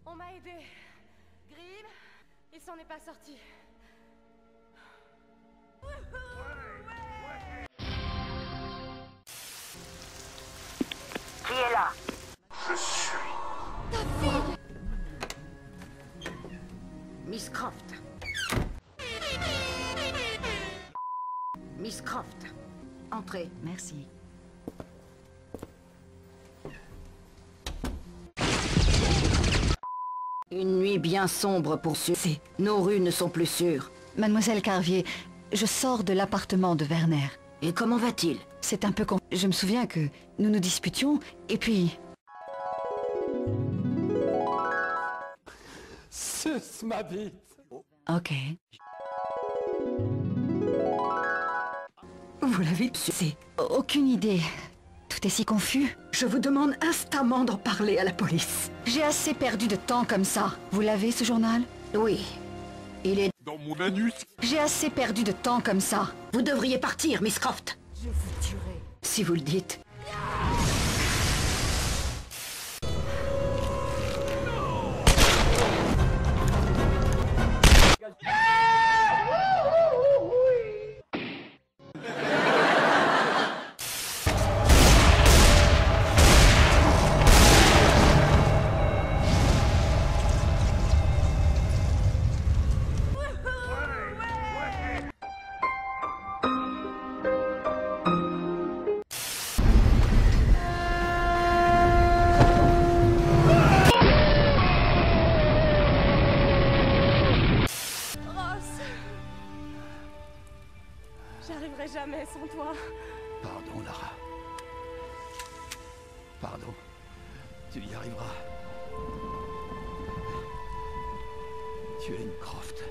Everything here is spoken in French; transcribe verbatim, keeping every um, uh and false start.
On m'a aidé. Grim, il s'en est pas sorti. Qui est là? Je suis. Ta fille! Miss Croft. Miss Croft. Entrez. Merci. Une nuit bien sombre pour ceux. Nos rues ne sont plus sûres. Mademoiselle Carvier, je sors de l'appartement de Werner. Et comment va-t-il? C'est un peu con... Je me souviens que nous nous disputions, et puis... Suce ma bite. Ok. Vous l'avez sucé. Aucune idée. Tout est si confus. Je vous demande instamment d'en parler à la police. J'ai assez perdu de temps comme ça. Vous l'avez, ce journal? Oui. Il est... Dans mon anus. J'ai assez perdu de temps comme ça. Vous devriez partir, Miss Croft. Je vous tuerai. Si vous le dites. J'arriverai jamais sans toi. Pardon, Lara. Pardon. Tu y arriveras. Tu es une Croft.